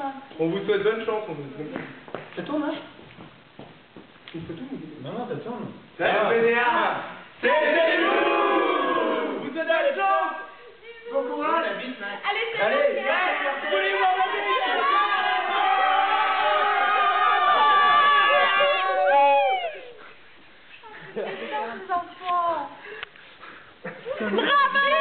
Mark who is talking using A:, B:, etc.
A: On vous souhaite bonne chance, on vous souhaite.
B: Ça tourne, hein?
A: Il faut tout.
B: Non, non, ça tourne.
A: Salut BDA. C'est nous. Vous souhaitez la chance. Bon courage.
C: Allez, c'est
B: Allez,
C: bon,
B: yes.
A: Vous voulez voir la
C: les enfants. Bravo!